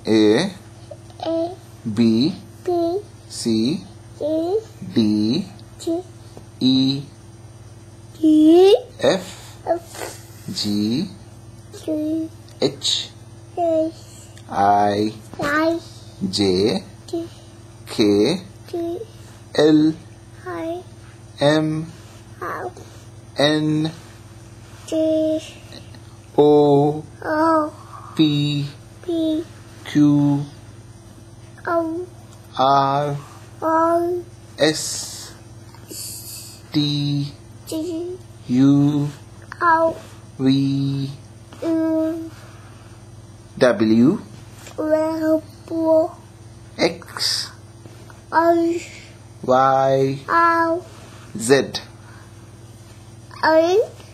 A A B B C C D D E E F F G G H H I I J J K K L I M L N J O O P P Q O R O S T G U O V U W W X O Y O Z. O